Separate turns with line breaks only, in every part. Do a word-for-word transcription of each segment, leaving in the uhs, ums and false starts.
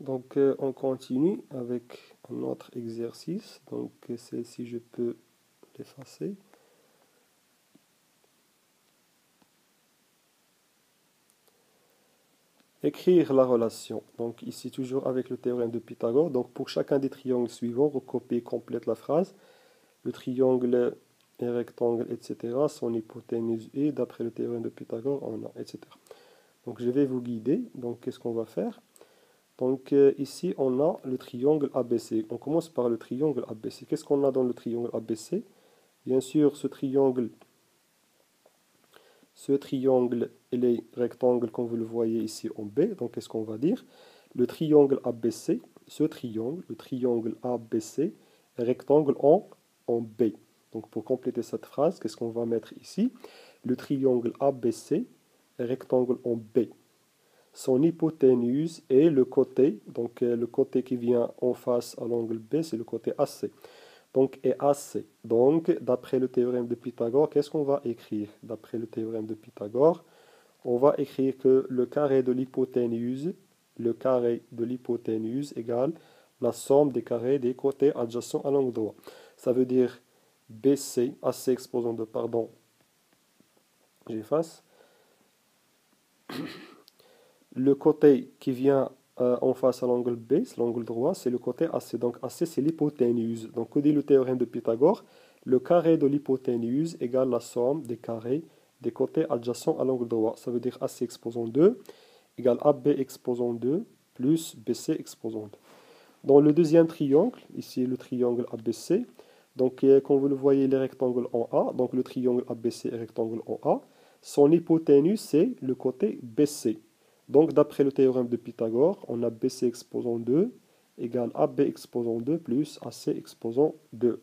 Donc euh, on continue avec un autre exercice. Donc celle-ci je peux l'effacer. Écrire la relation. Donc ici toujours avec le théorème de Pythagore. Donc pour chacun des triangles suivants, recopier complète la phrase. Le triangle est rectangle, et cetera. Son hypoténuse est, d'après le théorème de Pythagore, on a, et cetera. Donc je vais vous guider. Donc qu'est-ce qu'on va faire? Donc euh, ici on a le triangle A B C. On commence par le triangle A B C. Qu'est-ce qu'on a dans le triangle A B C? Bien sûr, ce triangle, ce triangle, il est rectangle comme vous le voyez ici en B. Donc qu'est-ce qu'on va dire? Le triangle A B C, ce triangle, le triangle A B C, est rectangle en, en B. Donc pour compléter cette phrase, qu'est-ce qu'on va mettre ici? Le triangle A B C est rectangle en B. Son hypoténuse est le côté, donc euh, le côté qui vient en face à l'angle B, c'est le côté A C. Donc est A C. Donc d'après le théorème de Pythagore, qu'est-ce qu'on va écrire? D'après le théorème de Pythagore, on va écrire que le carré de l'hypoténuse, le carré de l'hypoténuse égale la somme des carrés des côtés adjacents à l'angle droit. Ça veut dire B C, A C exposant de, pardon, j'efface. Le côté qui vient euh, en face à l'angle B, c'est l'angle droit, c'est le côté A C. Donc A C, c'est l'hypoténuse. Donc, que dit le théorème de Pythagore? Le carré de l'hypoténuse égale la somme des carrés des côtés adjacents à l'angle droit. Ça veut dire A C exposant deux égale A B exposant deux plus B C exposant deux. Dans le deuxième triangle, ici le triangle A B C, donc euh, comme vous le voyez, les rectangles en A, donc le triangle A B C est rectangle en A, son hypoténuse, c'est le côté B C. Donc, d'après le théorème de Pythagore, on a B C exposant deux égale A B exposant deux plus A C exposant deux.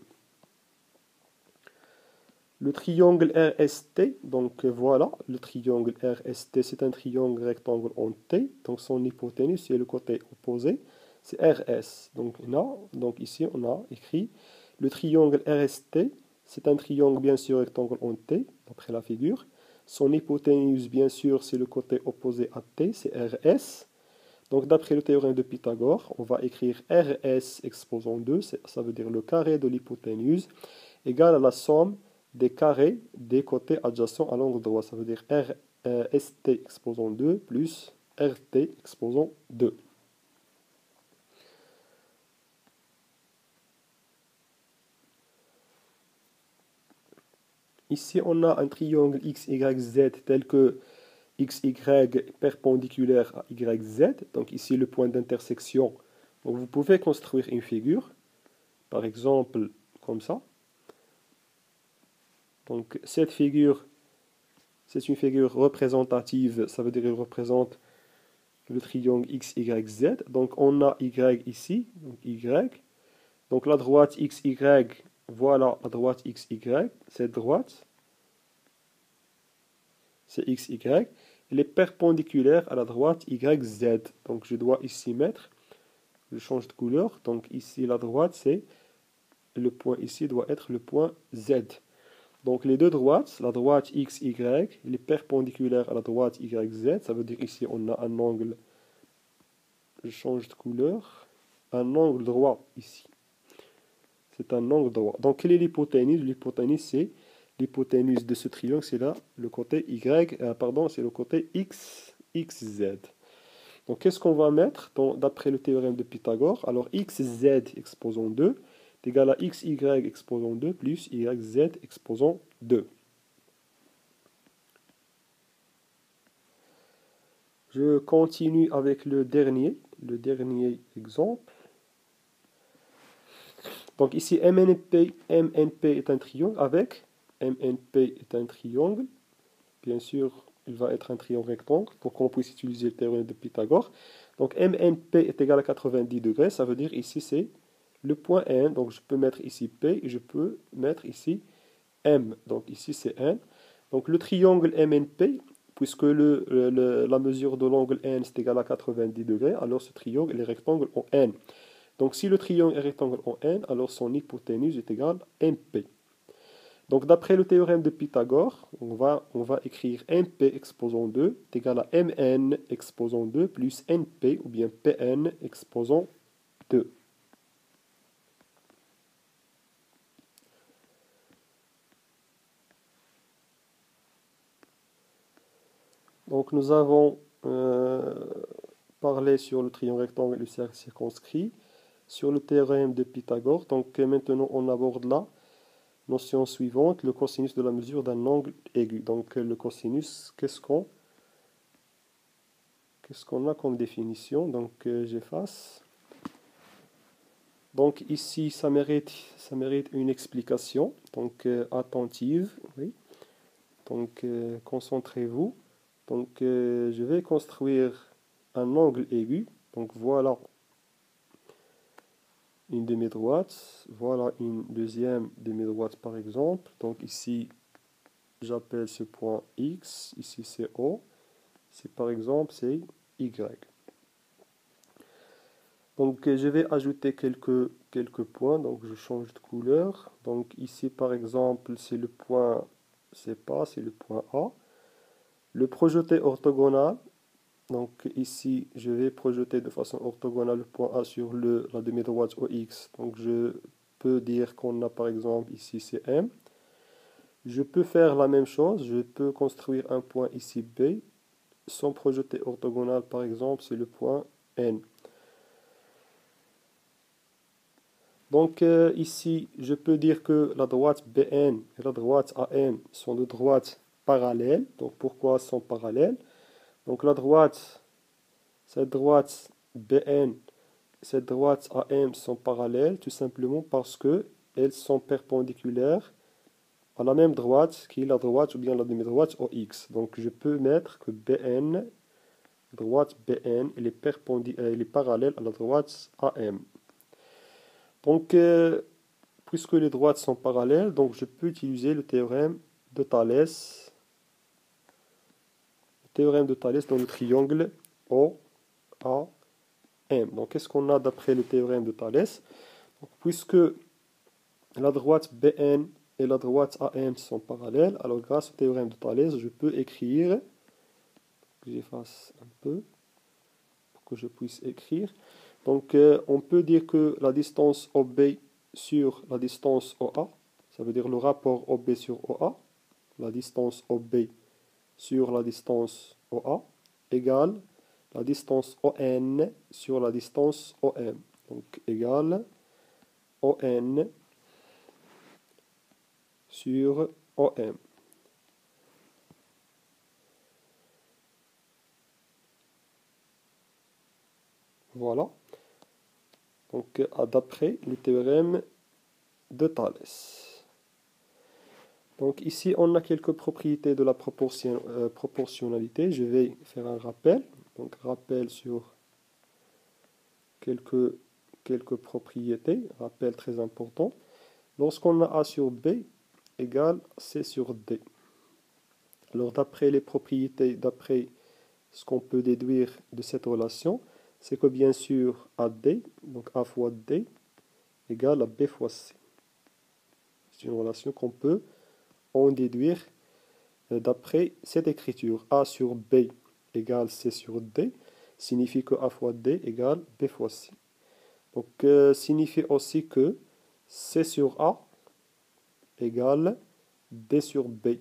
Le triangle R S T, donc voilà, le triangle R S T, c'est un triangle rectangle en T, donc son hypoténuse, c'est le côté opposé, c'est R S. Donc, là, donc ici, on a écrit le triangle R S T, c'est un triangle bien sûr rectangle en T, d'après la figure. Son hypoténuse, bien sûr, c'est le côté opposé à T, c'est R S. Donc, d'après le théorème de Pythagore, on va écrire R S exposant deux, ça veut dire le carré de l'hypoténuse, égale à la somme des carrés des côtés adjacents à l'angle droit. Ça veut dire R S T exposant deux plus R T exposant deux. Ici, on a un triangle X Y Z tel que X Y perpendiculaire à Y Z. Donc ici, le point d'intersection. Donc vous pouvez construire une figure, par exemple, comme ça. Donc cette figure, c'est une figure représentative, ça veut dire qu'elle représente le triangle X Y Z. Donc on a Y ici, donc Y. Donc la droite X Y, voilà la droite X Y, cette droite, c'est X Y. Elle est perpendiculaire à la droite Y Z. Donc je dois ici mettre, je change de couleur, donc ici la droite c'est, le point ici doit être le point Z. Donc les deux droites, la droite X Y, elle est perpendiculaire à la droite Y Z, ça veut dire ici on a un angle, je change de couleur, un angle droit ici. C'est un angle droit. Donc quelle est l'hypoténuse? L'hypoténuse c'est l'hypoténuse de ce triangle, c'est là le côté Y, euh, pardon, c'est le côté X, X Z. Donc qu'est-ce qu'on va mettre d'après le théorème de Pythagore? Alors X Z exposant deux est égal à X Y exposant deux plus Y Z exposant deux. Je continue avec le dernier, le dernier exemple. Donc ici M N P, M N P est un triangle avec, M N P est un triangle, bien sûr il va être un triangle rectangle pour qu'on puisse utiliser le théorème de Pythagore. Donc M N P est égal à quatre-vingt-dix degrés, ça veut dire ici c'est le point N, donc je peux mettre ici P et je peux mettre ici M, donc ici c'est N. Donc le triangle M N P, puisque le, le, la mesure de l'angle N est égale à quatre-vingt-dix degrés, alors ce triangle est rectangle en N. Donc si le triangle est rectangle en N, alors son hypoténuse est égale à M P. Donc d'après le théorème de Pythagore, on va, on va écrire M P exposant deux est égal à M N exposant deux plus N P ou bien P N exposant deux. Donc nous avons euh, parlé sur le triangle rectangle et le cercle circonscrit, sur le théorème de Pythagore. Donc maintenant on aborde la notion suivante, le cosinus de la mesure d'un angle aigu. Donc le cosinus, qu'est-ce qu'on qu'est-ce qu'on a comme définition? Donc euh, j'efface. Donc ici ça mérite, ça mérite une explication, donc euh, attentive. Oui. Donc euh, concentrez-vous. Donc euh, je vais construire un angle aigu. Donc voilà une demi-droite, voilà une deuxième demi-droite par exemple. Donc ici j'appelle ce point X, ici c'est O, c'est par exemple c'est Y. Donc je vais ajouter quelques, quelques points, donc je change de couleur. Donc ici par exemple c'est le point, c'est pas, c'est le point A. Le projeté orthogonal, donc ici je vais projeter de façon orthogonale le point A sur le, la demi-droite O X. Donc je peux dire qu'on a par exemple ici c'est M. Je peux faire la même chose, je peux construire un point ici B. Son projeté orthogonal par exemple c'est le point N. Donc euh, ici, je peux dire que la droite B N et la droite A M sont deux droites parallèles. Donc pourquoi sont parallèles? Donc la droite, cette droite B N, cette droite A M sont parallèles tout simplement parce que elles sont perpendiculaires à la même droite qui est la droite ou bien la demi-droite O X. Donc je peux mettre que B N, droite B N, elle est, perpendiculaire, elle est parallèle à la droite A M. Donc, euh, puisque les droites sont parallèles, donc je peux utiliser le théorème de Thalès. Le théorème de Thalès dans le triangle O A M. Donc, qu'est-ce qu'on a d'après le théorème de Thalès? Donc, puisque la droite B N et la droite A M sont parallèles, alors grâce au théorème de Thalès, je peux écrire, j'efface un peu pour que je puisse écrire. Donc, euh, on peut dire que la distance O B sur la distance O A, ça veut dire le rapport O B sur O A, la distance O B sur la distance O A, égale la distance O N sur la distance O M. Donc, égale O N sur O M. Voilà. Donc, d'après le théorème de Thalès. Donc, ici, on a quelques propriétés de la proportion, euh, proportionnalité. Je vais faire un rappel. Donc, rappel sur quelques, quelques propriétés. Rappel très important. Lorsqu'on a A sur B égale C sur D. Alors, d'après les propriétés, d'après ce qu'on peut déduire de cette relation, c'est que bien sûr A D, donc A fois D, égale à B fois C. C'est une relation qu'on peut en déduire d'après cette écriture. A sur B égale C sur D, signifie que A fois D égale B fois C. Donc, euh, signifie aussi que C sur A égale D sur B.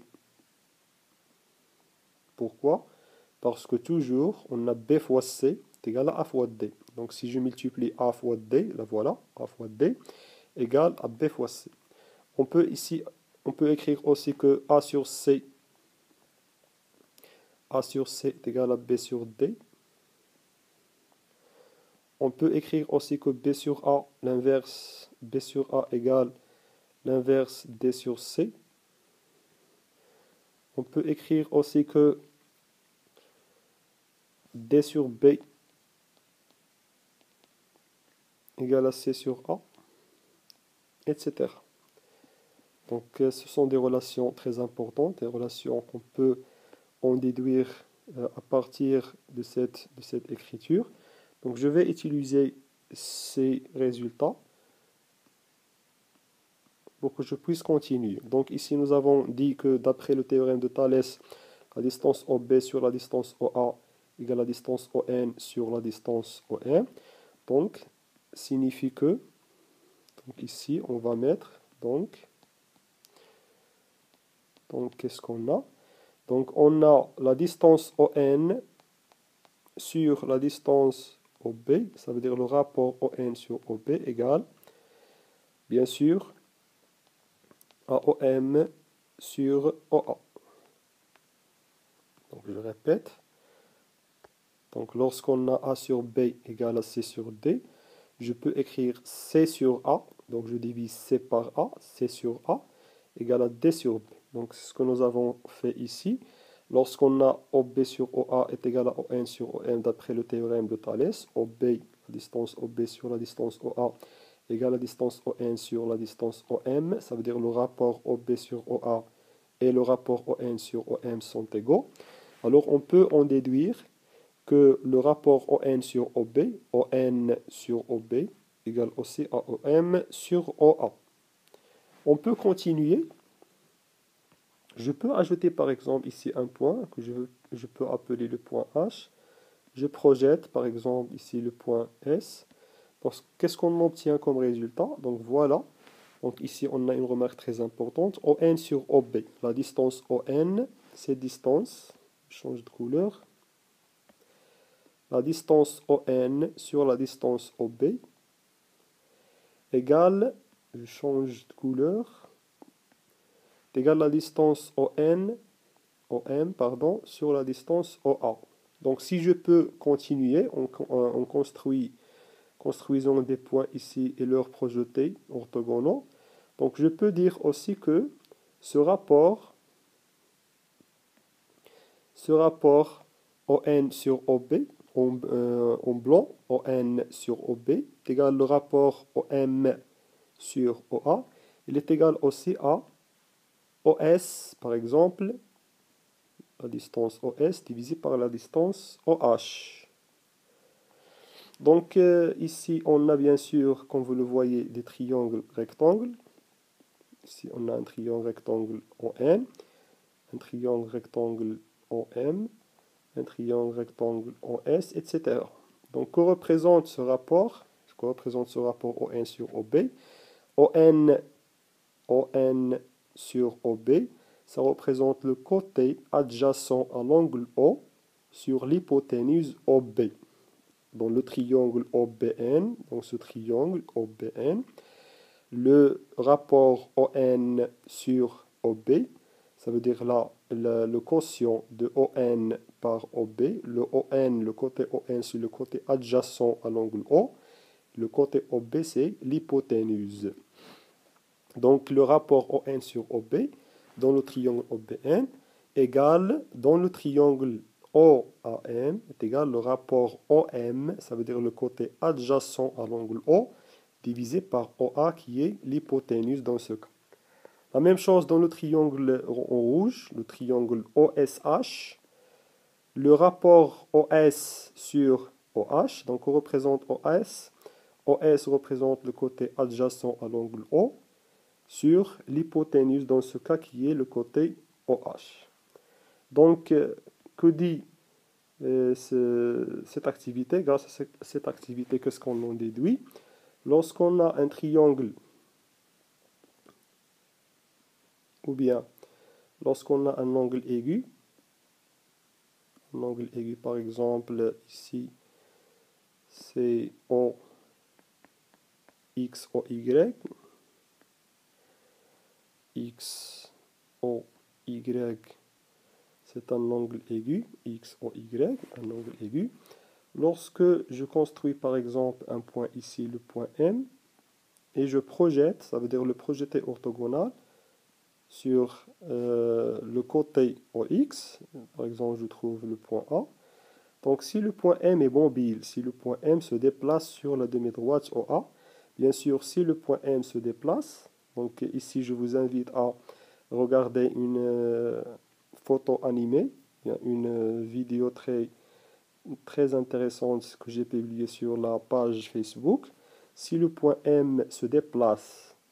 Pourquoi? Parce que toujours, on a B fois C est égal à A fois D. Donc, si je multiplie A fois D, la voilà, A fois D, égale à B fois C. On peut ici, on peut écrire aussi que A sur C, A sur C est égal à B sur D. On peut écrire aussi que B sur A, l'inverse, B sur A égale l'inverse D sur C. On peut écrire aussi que D sur B égale à C sur A, et cetera. Donc ce sont des relations très importantes, des relations qu'on peut en déduire à partir de cette, de cette écriture. Donc je vais utiliser ces résultats pour que je puisse continuer. Donc ici, nous avons dit que d'après le théorème de Thalès, la distance O B sur la distance O A égale la distance O N sur la distance O M. Donc, signifie que, donc ici, on va mettre, donc, donc qu'est-ce qu'on a? Donc, on a la distance O N sur la distance O B, ça veut dire le rapport O N sur O B égale, bien sûr, à O M sur O A. Donc, je répète. Donc, lorsqu'on a A sur B égale à C sur D, je peux écrire C sur A. Donc, je divise C par A. C sur A égale à D sur B. Donc, c'est ce que nous avons fait ici. Lorsqu'on a O B sur O A est égal à O N sur O M d'après le théorème de Thalès, O B, la distance O B sur la distance O A égale à la distance O N sur la distance O M. Ça veut dire le rapport O B sur O A et le rapport O N sur O M sont égaux. Alors, on peut en déduire que le rapport O N sur O B, O N sur O B, égale aussi à O M sur O A. On peut continuer. Je peux ajouter par exemple ici un point que je, je peux appeler le point H. Je projette par exemple ici le point S. Qu'est-ce qu'on obtient comme résultat? Donc voilà. Donc ici on a une remarque très importante. O N sur O B. La distance O N, c'est distance. Je change de couleur. La distance O N sur la distance O B égale, je change de couleur, égale la distance O N, O M, pardon, sur la distance O A. Donc si je peux continuer, on, on construit, construisons des points ici et leurs projetés orthogonaux. Donc je peux dire aussi que ce rapport, ce rapport O N sur O B, En, euh, en blanc, O N sur O B est égal le rapport O M sur O A. Il est égal aussi à O S, par exemple, la distance O S divisée par la distance O H. Donc euh, ici, on a bien sûr, comme vous le voyez, des triangles rectangles. Ici, on a un triangle rectangle en N, un triangle rectangle en M, un triangle rectangle en S, et cetera. Donc, que représente ce rapport? Que représente ce rapport O N sur O B? O N, O N sur O B, ça représente le côté adjacent à l'angle O sur l'hypoténuse O B. Dans le triangle O B N, dans ce triangle O B N, le rapport O N sur O B, ça veut dire là le, le quotient de O N par O B, le O N, le côté O N sur le côté adjacent à l'angle O, le côté O B c'est l'hypoténuse. Donc le rapport O N sur O B dans le triangle O B N égale dans le triangle O A M est égal le rapport O M, ça veut dire le côté adjacent à l'angle O, divisé par O A qui est l'hypoténuse dans ce cas. La même chose dans le triangle en rouge, le triangle O S H. Le rapport O S sur O H, donc on représente O S. O S représente le côté adjacent à l'angle O sur l'hypoténuse dans ce cas qui est le côté O H. Donc, que dit euh, ce, cette activité? Grâce à cette activité, qu'est-ce qu'on en déduit? Lorsqu'on a un triangle, ou bien lorsqu'on a un angle aigu, un angle aigu par exemple ici, c'est O X O Y, X O Y, c'est un angle aigu, X O Y, un angle aigu. Lorsque je construis par exemple un point ici, le point M, et je projette, ça veut dire le projeté orthogonal, sur euh, le côté O X, par exemple je trouve le point A. Donc si le point M est mobile, si le point M se déplace sur la demi-droite O A, bien sûr si le point M se déplace, donc ici je vous invite à regarder une euh, photo animée, une euh, vidéo très, très intéressante que j'ai publiée sur la page Facebook. Si le point M se déplace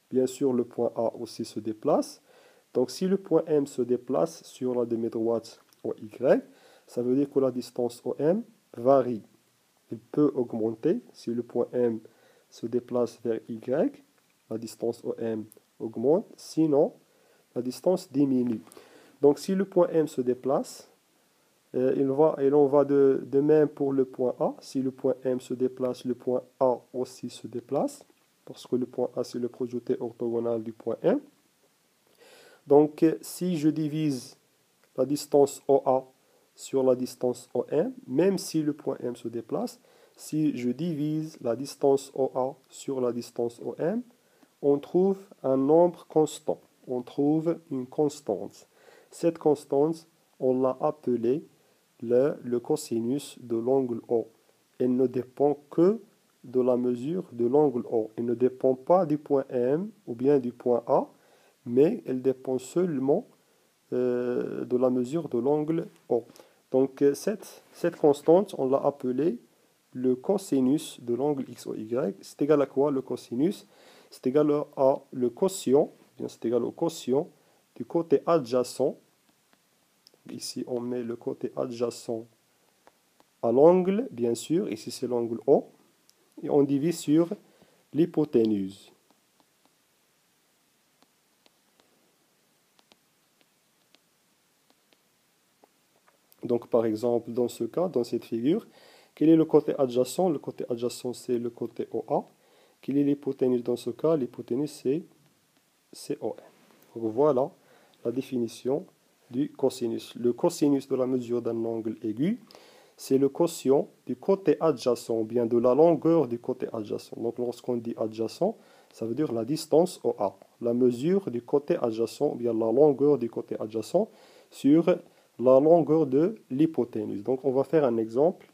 bien sûr le point A aussi se déplace. Donc si le point M se déplace sur la demi-droite O Y, ça veut dire que la distance O M varie. Il peut augmenter si le point M se déplace vers Y, la distance O M augmente, sinon la distance diminue. Donc si le point M se déplace, euh, il va, et l'on va de, de même pour le point A. Si le point M se déplace, le point A aussi se déplace, parce que le point A c'est le projeté orthogonal du point M. Donc si je divise la distance O A sur la distance O M, même si le point M se déplace, si je divise la distance O A sur la distance O M, on trouve un nombre constant. On trouve une constante. Cette constante, on l'a appelée le, le cosinus de l'angle O. Elle ne dépend que de la mesure de l'angle O. Elle ne dépend pas du point M ou bien du point A, mais elle dépend seulement euh, de la mesure de l'angle O. Donc cette, cette constante, on l'a appelée le cosinus de l'angle X O Y. C'est égal à quoi le cosinus? C'est égal à le quotient, c'est égal au quotient du côté adjacent. Ici, on met le côté adjacent à l'angle, bien sûr. Ici, c'est l'angle O. Et on divise sur l'hypoténuse. Donc, par exemple, dans ce cas, dans cette figure, quel est le côté adjacent? Le côté adjacent, c'est le côté O A. Quelle est l'hypoténuse dans ce cas? L'hypoténuse, c'est O M. Donc, voilà la définition du cosinus. Le cosinus de la mesure d'un angle aigu, c'est le quotient du côté adjacent, ou bien de la longueur du côté adjacent. Donc, lorsqu'on dit adjacent, ça veut dire la distance O A. La mesure du côté adjacent, ou bien la longueur du côté adjacent sur la longueur de l'hypoténuse. Donc, on va faire un exemple.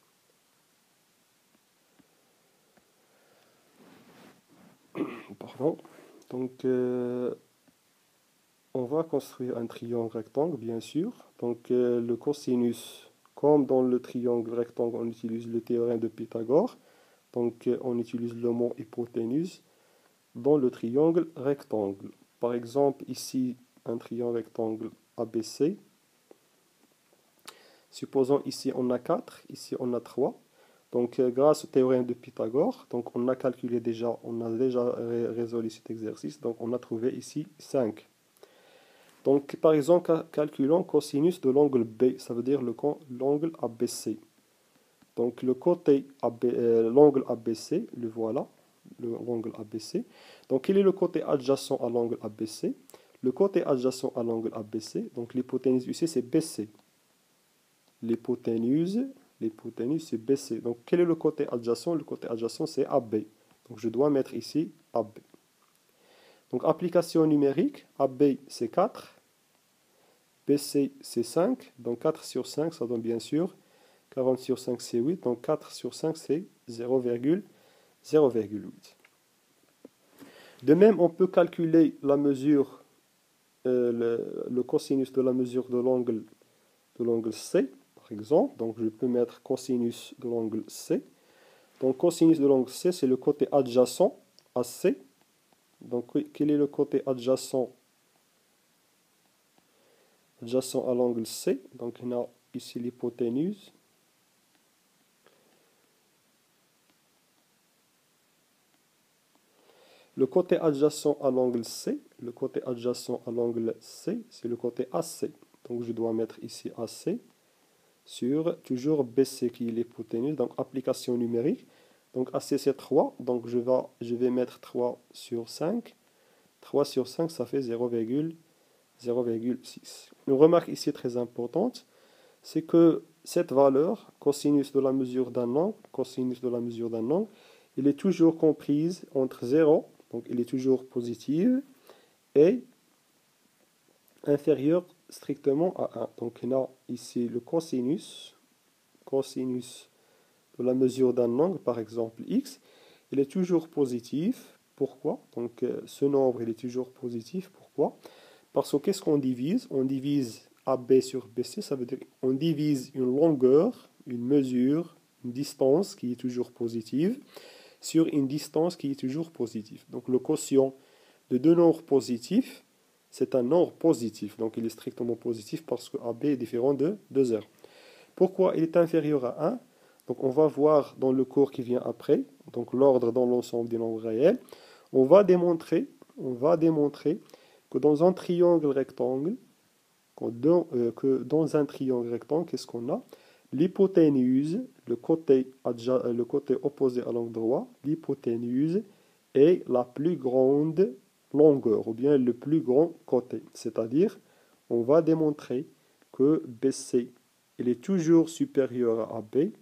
Pardon. Donc, euh, on va construire un triangle rectangle, bien sûr. Donc, euh, le cosinus, comme dans le triangle rectangle, on utilise le théorème de Pythagore. Donc, euh, on utilise le mot hypoténuse dans le triangle rectangle. Par exemple, ici, un triangle rectangle A B C. Supposons ici on a quatre, ici on a trois. Donc euh, grâce au théorème de Pythagore, donc on a calculé déjà, on a déjà ré résolu cet exercice, donc on a trouvé ici cinq. Donc par exemple, calculons cosinus de l'angle B, ça veut dire l'angle A B C. Donc le côté euh, l'angle A B C, le voilà, l'angle A B C. Donc quel est le côté adjacent à l'angle A B C? Le côté adjacent à l'angle A B C, donc l'hypoténuse ici c'est B C. L'hypoténuse, l'hypoténuse c'est B C. Donc quel est le côté adjacent? Le côté adjacent c'est A B. Donc je dois mettre ici A B. Donc application numérique, A B c'est quatre, B C c'est cinq, donc quatre sur cinq ça donne bien sûr quarante sur cinq c'est huit, donc quatre sur cinq c'est zéro virgule zéro huit. De même on peut calculer la mesure, euh, le, le cosinus de la mesure de l'angle de l'angle C. Exemple, donc je peux mettre cosinus de l'angle C. Donc cosinus de l'angle C, c'est le côté adjacent à C. Donc quel est le côté adjacent adjacent à l'angle C? Donc on a ici l'hypoténuse. Le côté adjacent à l'angle C, le côté adjacent à l'angle C, c'est le côté A C. Donc je dois mettre ici A C. Sur toujours B C qui est l'hypoténuse, donc application numérique. Donc A C c'est trois, donc je vais, je vais mettre trois sur cinq. trois sur cinq ça fait zéro virgule zéro six. Une remarque ici très importante, c'est que cette valeur, cosinus de la mesure d'un angle, cosinus de la mesure d'un angle, il est toujours comprise entre zéro, donc il est toujours positive, et inférieur strictement à un. Donc on a ici le cosinus, cosinus de la mesure d'un angle, par exemple x, il est toujours positif. Pourquoi? Donc euh, ce nombre il est toujours positif. Pourquoi? Parce que qu'est-ce qu'on divise? On divise A B sur B C, ça veut dire on divise une longueur, une mesure, une distance qui est toujours positive, sur une distance qui est toujours positive. Donc le quotient de deux nombres positifs, c'est un nombre positif. Donc il est strictement positif parce que A B est différent de deux zéro. Pourquoi il est inférieur à un? Donc on va voir dans le cours qui vient après, donc l'ordre dans l'ensemble des nombres réels. On va démontrer, on va démontrer que dans un triangle rectangle, Dans, euh, que dans un triangle rectangle, qu'est-ce qu'on a? L'hypoténuse, le côté, le côté opposé à l'angle droit, l'hypoténuse est la plus grande longueur, ou bien le plus grand côté. C'est-à-dire, on va démontrer que B C, il est toujours supérieur à A B,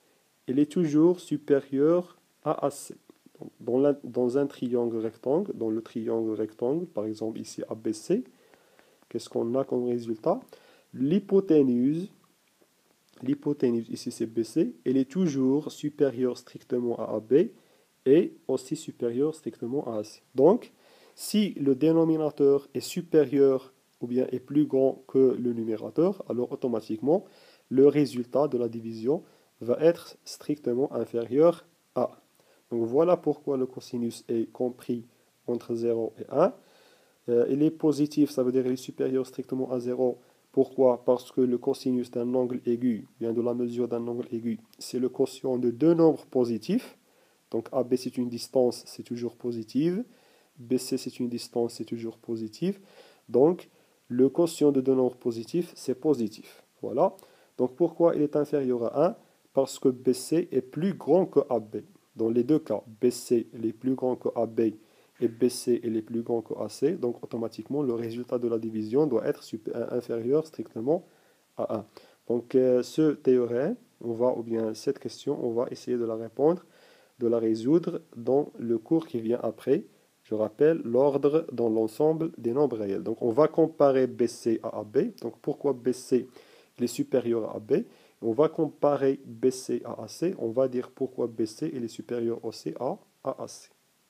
il est toujours supérieur à A C. Dans, la, dans un triangle rectangle, dans le triangle rectangle, par exemple ici A B C, qu'est-ce qu'on a comme résultat? L'hypoténuse, l'hypoténuse, ici c'est B C, elle est toujours supérieure strictement à A B et aussi supérieure strictement à A C. Donc, si le dénominateur est supérieur ou bien est plus grand que le numérateur, alors automatiquement, le résultat de la division va être strictement inférieur à un. Donc voilà pourquoi le cosinus est compris entre zéro et un. Euh, il est positif, ça veut dire qu'il est supérieur strictement à zéro. Pourquoi? Parce que le cosinus d'un angle aigu, bien de la mesure d'un angle aigu, c'est le quotient de deux nombres positifs. Donc A B c'est une distance, c'est toujours positive. B C c'est une distance, c'est toujours positive. Donc le quotient de deux nombres positifs, c'est positif. Voilà. Donc pourquoi il est inférieur à un? Parce que B C est plus grand que A B. Dans les deux cas, B C est plus grand que A B et B C est plus grand que A C, donc automatiquement le résultat de la division doit être super, inférieur strictement à un. Donc euh, ce théorème, on va, ou bien cette question, on va essayer de la répondre, de la résoudre dans le cours qui vient après. Je rappelle l'ordre dans l'ensemble des nombres réels. Donc on va comparer B C à A B. Donc pourquoi B C il est supérieur à A B? On va comparer B C à A C. On va dire pourquoi B C il est supérieur aussi à, à A C.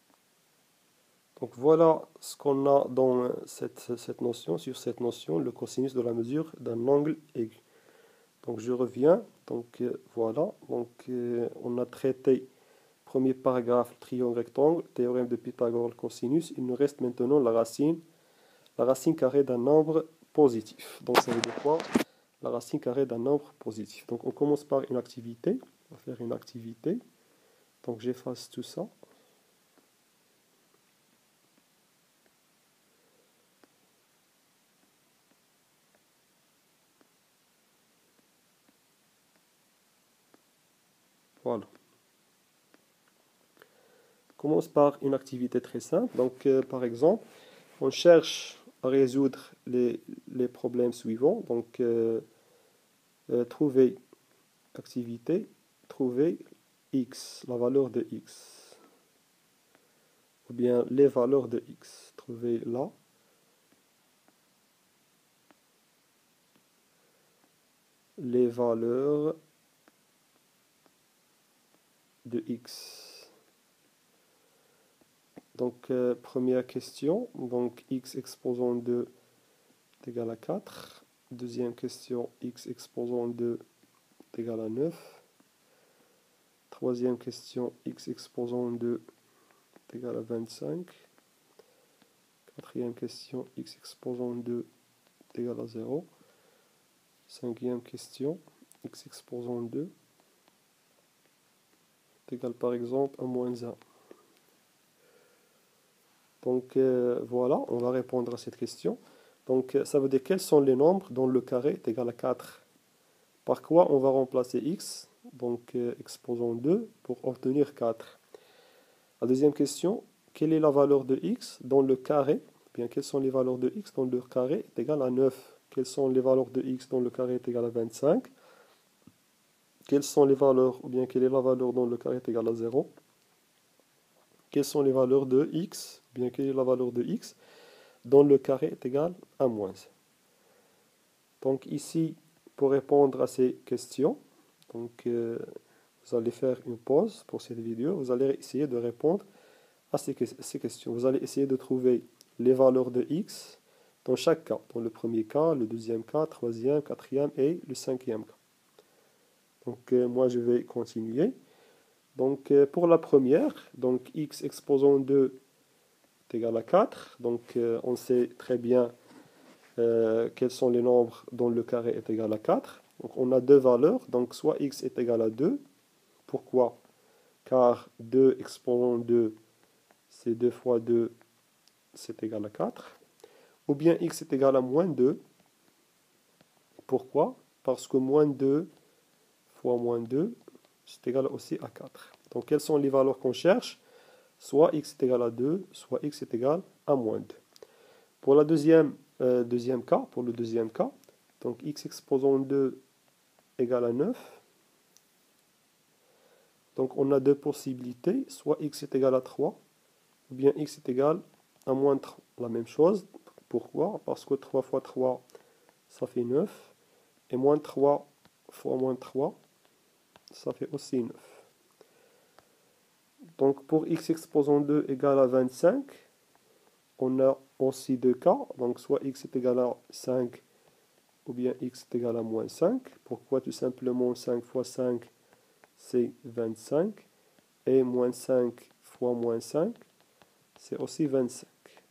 Donc voilà ce qu'on a dans cette, cette notion, sur cette notion, le cosinus de la mesure d'un angle aigu. Donc je reviens, donc euh, voilà, donc euh, on a traité, premier paragraphe, triangle rectangle, théorème de Pythagore, le cosinus. Il nous reste maintenant la racine, la racine carrée d'un nombre positif. Donc ça veut dire quoi? La racine carrée d'un nombre positif. Donc on commence par une activité, on va faire une activité. Donc j'efface tout ça. Voilà. On commence par une activité très simple. Donc, euh, par exemple, on cherche à résoudre les, les problèmes suivants. Donc, euh, euh, trouver activité, trouver x, la valeur de x. Ou bien les valeurs de x. Trouver là. Les valeurs de x. Donc, euh, première question, donc x exposant deux est égal à quatre. Deuxième question, x exposant deux est égal à neuf. Troisième question, x exposant deux est égal à vingt-cinq. Quatrième question, x exposant deux est égal à zéro. Cinquième question, x exposant deux est égal par exemple à moins un. Donc euh, voilà, on va répondre à cette question. Donc ça veut dire quels sont les nombres dont le carré est égal à quatre. Par quoi on va remplacer x, donc euh, exposant deux, pour obtenir quatre. La deuxième question, quelle est la valeur de x dont le carré, bien quelles sont les valeurs de x dont le carré est égal à neuf. Quelles sont les valeurs de x dont le carré est égal à vingt-cinq. Quelles sont les valeurs, ou bien quelle est la valeur dont le carré est égal à zéro. Quelles sont les valeurs de x, bien quelle est la valeur de x dont le carré est égal à moins. Donc ici, pour répondre à ces questions, donc, euh, vous allez faire une pause pour cette vidéo. Vous allez essayer de répondre à ces, ces questions. Vous allez essayer de trouver les valeurs de x dans chaque cas. Dans le premier cas, le deuxième cas, troisième, quatrième et le cinquième cas. Donc euh, moi je vais continuer. Donc euh, pour la première, donc x exposant deux est égal à quatre. Donc euh, on sait très bien euh, quels sont les nombres dont le carré est égal à quatre. Donc on a deux valeurs, donc soit x est égal à deux. Pourquoi? Car deux exposant deux, c'est deux fois deux, c'est égal à quatre. Ou bien x est égal à moins deux. Pourquoi? Parce que moins deux fois moins deux, c'est égal aussi à quatre. Donc quelles sont les valeurs qu'on cherche? Soit x est égal à deux, soit x est égal à moins deux. Pour la deuxième, euh, deuxième cas, pour le deuxième cas, donc x exposant deux égale à neuf. Donc on a deux possibilités, soit x est égal à trois, ou bien x est égal à moins trois. La même chose. Pourquoi? Parce que trois fois trois, ça fait neuf. Et moins trois fois moins trois, ça fait aussi neuf. Donc pour x exposant deux égale à vingt-cinq, on a aussi deux cas. Donc soit x est égal à cinq, ou bien x est égal à moins cinq. Pourquoi? Tout simplement cinq fois cinq, c'est vingt-cinq. Et moins cinq fois moins cinq, c'est aussi vingt-cinq.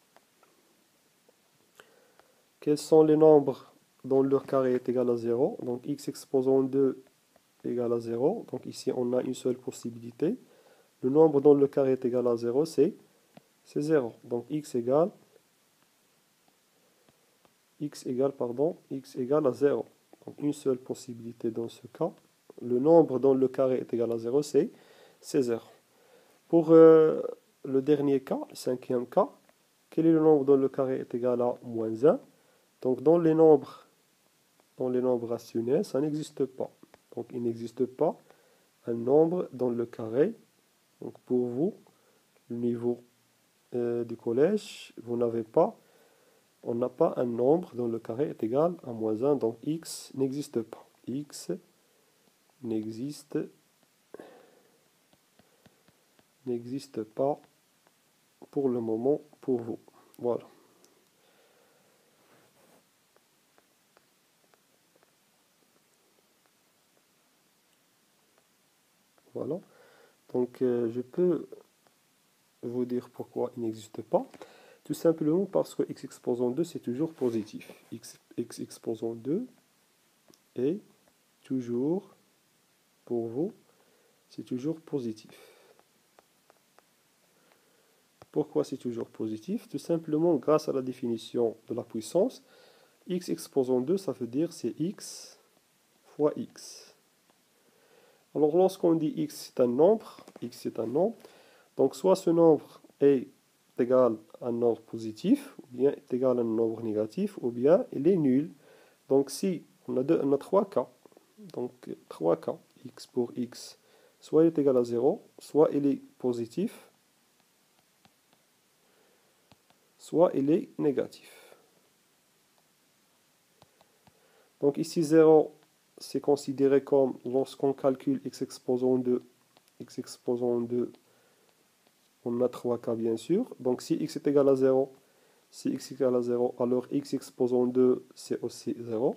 Quels sont les nombres dont leur carré est égal à zéro? Donc x exposant deux égale à zéro. Donc ici, on a une seule possibilité. Le nombre dont le carré est égal à zéro, c'est zéro. Donc x égale, x égale, pardon, x égale à zéro. Donc une seule possibilité dans ce cas. Le nombre dont le carré est égal à zéro, c'est zéro. Pour euh, le dernier cas, le cinquième cas, quel est le nombre dont le carré est égal à moins un? Donc dans les nombres, dans les nombres rationnels, ça n'existe pas. Donc il n'existe pas un nombre dont le carré. Donc pour vous, le niveau euh, du collège, vous n'avez pas, on n'a pas un nombre dont le carré est égal à moins un. Donc x n'existe pas. X n'existe n'existe pas pour le moment pour vous. Voilà. Voilà. Donc euh, je peux vous dire pourquoi il n'existe pas. Tout simplement parce que x exposant deux, c'est toujours positif. X, x exposant deux est toujours, pour vous, c'est toujours positif. Pourquoi c'est toujours positif? Tout simplement grâce à la définition de la puissance. X exposant deux, ça veut dire c'est x fois x. Alors lorsqu'on dit x c'est un nombre, x c'est un nombre, donc soit ce nombre est égal à un nombre positif, ou bien est égal à un nombre négatif, ou bien il est nul. Donc si on a, deux, on a trois cas, donc trois cas, x pour x, soit il est égal à zéro, soit il est positif, soit il est négatif. Donc ici zéro, c'est considéré comme lorsqu'on calcule x exposant deux, x exposant deux, on a trois cas bien sûr. Donc si x est égal à zéro, si x est égal à zéro, alors x exposant deux, c'est aussi zéro.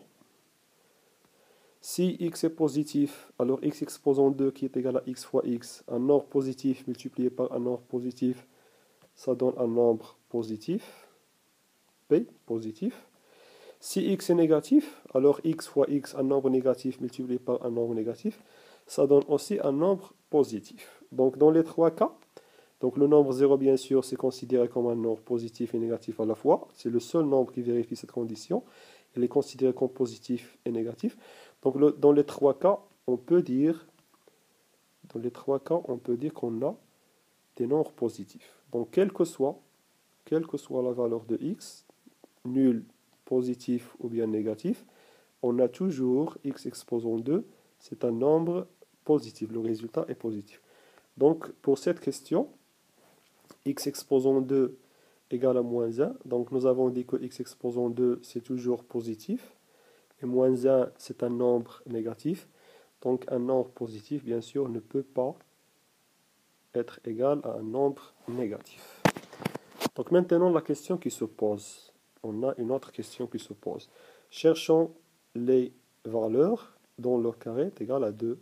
Si x est positif, alors x exposant deux qui est égal à x fois x, un nombre positif multiplié par un nombre positif, ça donne un nombre positif, p, positif. Si x est négatif, alors x fois x, un nombre négatif multiplié par un nombre négatif, ça donne aussi un nombre positif. Donc dans les trois cas, donc le nombre zéro, bien sûr, c'est considéré comme un nombre positif et négatif à la fois. C'est le seul nombre qui vérifie cette condition. Il est considéré comme positif et négatif. Donc le, dans les trois cas, on peut dire, dans les trois cas, on peut dire qu'on a des nombres positifs. Donc quelle que soit, quelle que soit la valeur de x, nul, positif ou bien négatif, on a toujours x exposant deux, c'est un nombre positif. Le résultat est positif. Donc pour cette question, x exposant deux égale à moins un. Donc nous avons dit que x exposant deux, c'est toujours positif. Et moins un, c'est un nombre négatif. Donc un nombre positif, bien sûr, ne peut pas être égal à un nombre négatif. Donc maintenant, la question qui se pose. On a une autre question qui se pose. Cherchons les valeurs dont leur carré est égal à deux.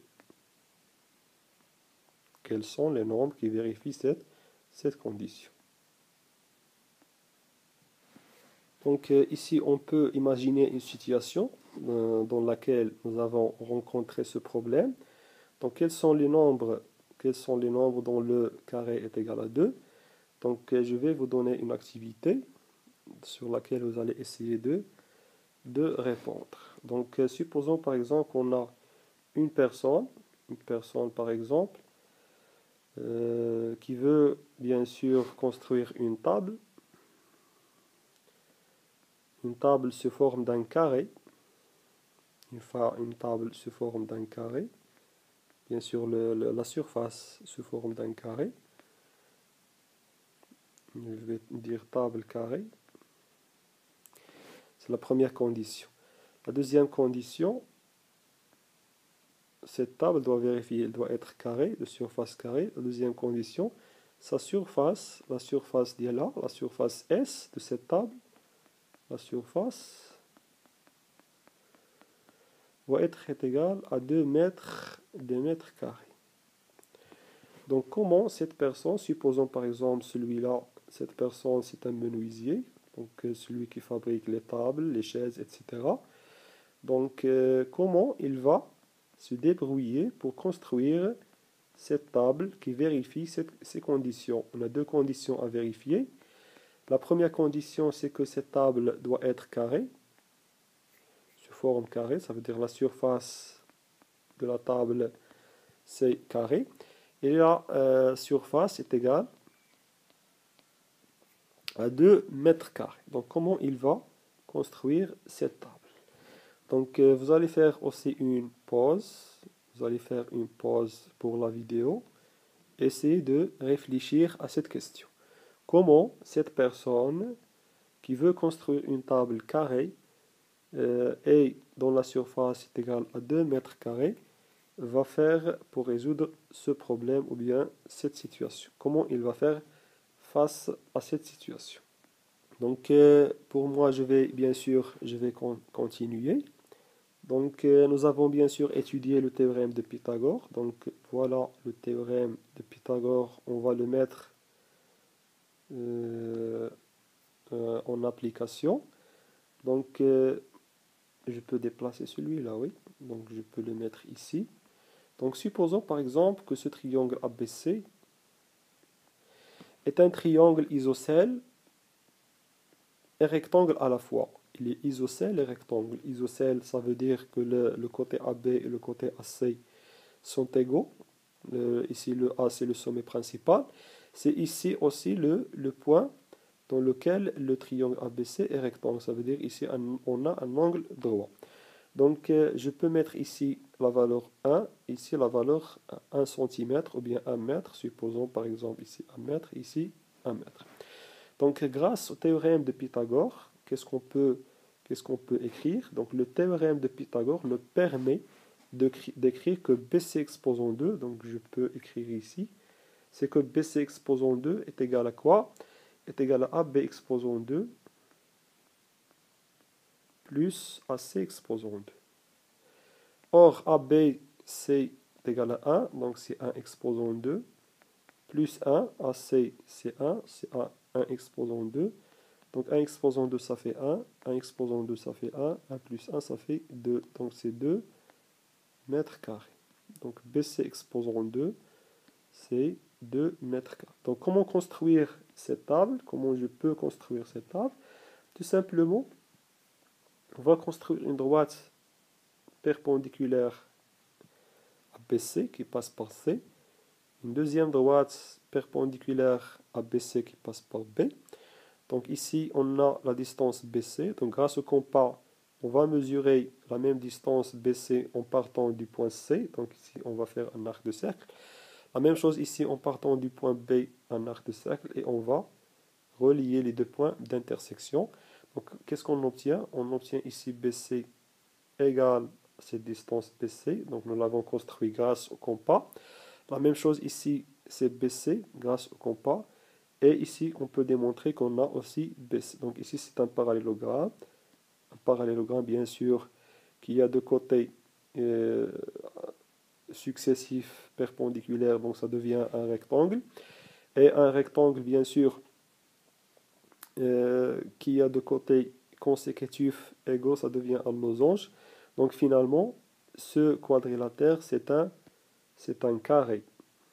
Quels sont les nombres qui vérifient cette, cette condition? Donc euh, ici, on peut imaginer une situation euh, dans laquelle nous avons rencontré ce problème. Donc quels sont les nombres, quels sont les nombres dont le carré est égal à deux? Donc euh, je vais vous donner une activité sur laquelle vous allez essayer de, de répondre. Donc euh, supposons par exemple qu'on a une personne, une personne par exemple, euh, qui veut bien sûr construire une table. Une table se forme d'un carré. Une, une table se forme d'un carré. Bien sûr, le, le, la surface se forme d'un carré. Je vais dire table carré. C'est la première condition. La deuxième condition, cette table doit vérifier, elle doit être carrée, de surface carrée. La deuxième condition, sa surface, la surface d'I L A, la surface S de cette table, la surface va être égale à deux mètres, deux mètres carrés. Donc comment cette personne, supposons par exemple celui-là, cette personne c'est un menuisier, donc celui qui fabrique les tables, les chaises, et cetera. Donc euh, comment il va se débrouiller pour construire cette table qui vérifie cette, ces conditions? On a deux conditions à vérifier. La première condition, c'est que cette table doit être carrée, sous forme carrée, ça veut dire la surface de la table c'est carré. Et la euh, surface est égale à deux mètres carrés. Donc comment il va construire cette table? Donc euh, vous allez faire aussi une pause. Vous allez faire une pause pour la vidéo. Essayez de réfléchir à cette question. Comment cette personne qui veut construire une table carrée euh, et dont la surface est égale à deux mètres carrés va faire pour résoudre ce problème ou bien cette situation? Comment il va faire face à cette situation? Donc euh, pour moi, je vais bien sûr, je vais con continuer. Donc euh, nous avons bien sûr étudié le théorème de Pythagore. Donc voilà le théorème de Pythagore. On va le mettre euh, euh, en application. Donc euh, je peux déplacer celui-là, oui. Donc je peux le mettre ici. Donc supposons par exemple que ce triangle A B C est un triangle isocèle et rectangle à la fois. Il est isocèle et rectangle. Isocèle, ça veut dire que le, le côté A B et le côté A C sont égaux. Le, ici, le A, c'est le sommet principal. C'est ici aussi le, le point dans lequel le triangle A B C est rectangle. Ça veut dire ici, un, on a un angle droit. Donc, euh, je peux mettre ici la valeur un, ici la valeur un centimètre ou bien un mètre. Supposons par exemple ici un mètre, ici un mètre. Donc, grâce au théorème de Pythagore, qu'est-ce qu'on peut, qu'est-ce qu'on peut écrire? Donc, le théorème de Pythagore me permet d'écrire que B C exposant deux, donc je peux écrire ici, c'est que B C exposant deux est égal à quoi? Est égal à A B exposant deux plus A C exposant deux. Or, A B C est égal à un, donc c'est un exposant deux, plus un, A C c'est un, c'est un exposant deux. Donc un exposant deux, ça fait un, un exposant deux, ça fait un, un plus un, ça fait deux. Donc c'est deux mètres carrés. Donc B C exposant deux, c'est deux mètres carrés. Donc comment construire cette table? Comment je peux construire cette table? Tout simplement, on va construire une droite perpendiculaire à B C qui passe par C. Une deuxième droite perpendiculaire à B C qui passe par B. Donc ici, on a la distance B C. Donc grâce au compas, on va mesurer la même distance B C en partant du point C. Donc ici, on va faire un arc de cercle. La même chose ici en partant du point B, un arc de cercle. Et on va relier les deux points d'intersection. Donc qu'est-ce qu'on obtient? On obtient ici B C égale cette distance B C. Donc nous l'avons construit grâce au compas. La même chose ici, c'est B C grâce au compas. Et ici, on peut démontrer qu'on a aussi B C. Donc ici, c'est un parallélogramme. Un parallélogramme, bien sûr, qui a deux côtés euh, successifs perpendiculaires. Donc ça devient un rectangle. Et un rectangle, bien sûr, euh, qui a de côtés consécutifs égaux, ça devient un losange. Donc finalement, ce quadrilatère, c'est un, c'est un carré.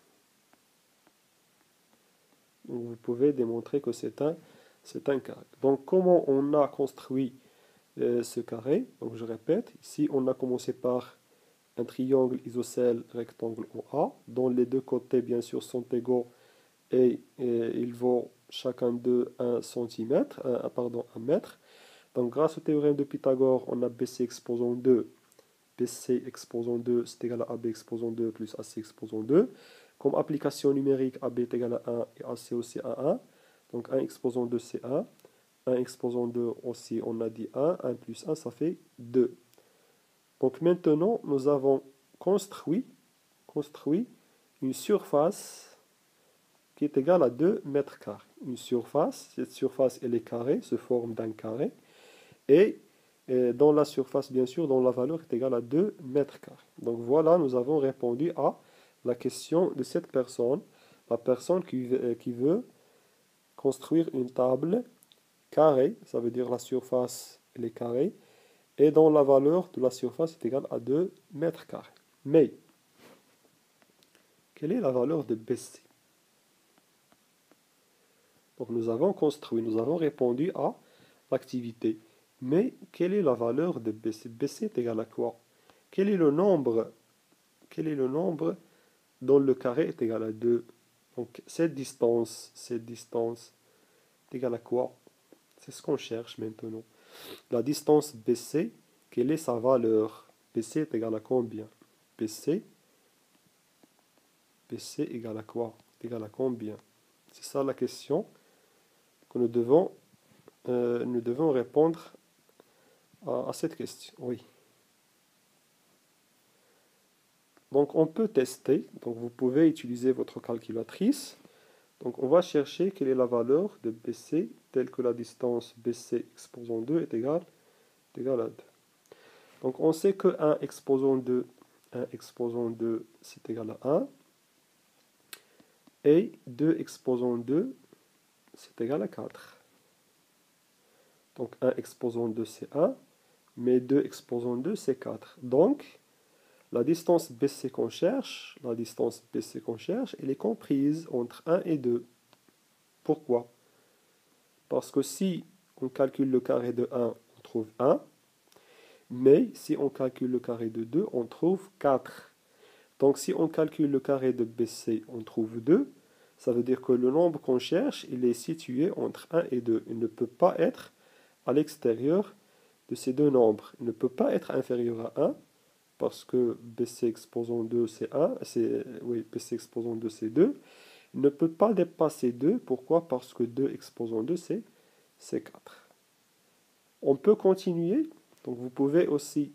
Donc vous pouvez démontrer que c'est un, c'est un carré. Donc comment on a construit euh, ce carré? Donc je répète, ici on a commencé par un triangle isocèle rectangle en A, dont les deux côtés bien sûr sont égaux et, et ils vont chacun d'eux un centimètre, un, pardon, un mètre. Donc grâce au théorème de Pythagore, on a B C exposant deux, B C exposant deux, c'est égal à A B exposant deux plus A C exposant deux. Comme application numérique, A B est égal à un et A C aussi à un. Donc un exposant deux, c'est un. un exposant deux aussi, on a dit un. un plus un, ça fait deux. Donc maintenant, nous avons construit, construit une surface qui est égale à deux mètres carrés. Une surface, cette surface elle est carrée, se forme d'un carré. Et, et dans la surface, bien sûr, dont la valeur est égale à deux mètres carrés. Donc voilà, nous avons répondu à la question de cette personne. La personne qui, qui veut construire une table carrée, ça veut dire la surface elle est carrée, et dont la valeur de la surface est égale à deux mètres carrés. Mais, quelle est la valeur de B C? Donc nous avons construit, nous avons répondu à l'activité. Mais quelle est la valeur de B C? B C est égal à quoi? Quel est le nombre, quel est le nombre dont le carré est égal à deux? Donc cette distance, cette distance est égale à quoi? C'est ce qu'on cherche maintenant. La distance B C, quelle est sa valeur? B C est égal à combien? B C, B C égale à quoi? Est égal à combien? C'est ça la question que nous devons, euh, nous devons répondre à, à cette question. Oui. Donc on peut tester. Donc vous pouvez utiliser votre calculatrice. Donc on va chercher quelle est la valeur de B C telle que la distance B C exposant deux est égale, est égale à deux. Donc on sait que un exposant deux, un exposant deux c'est égal à un. Et deux exposant deux c'est égal à quatre. Donc un exposant deux c'est un, mais deux exposant deux c'est quatre. Donc la distance B C qu'on cherche, la distance B C qu'on cherche, elle est comprise entre un et deux. Pourquoi? Parce que si on calcule le carré de un, on trouve un, mais si on calcule le carré de deux, on trouve quatre. Donc si on calcule le carré de B C, on trouve deux, ça veut dire que le nombre qu'on cherche, il est situé entre un et deux. Il ne peut pas être à l'extérieur de ces deux nombres. Il ne peut pas être inférieur à un, parce que B C exposant deux c'est un, c'est, oui, B C exposant deux c'est deux. Il ne peut pas dépasser deux, pourquoi? Parce que deux exposant deux c'est quatre. On peut continuer, donc vous pouvez aussi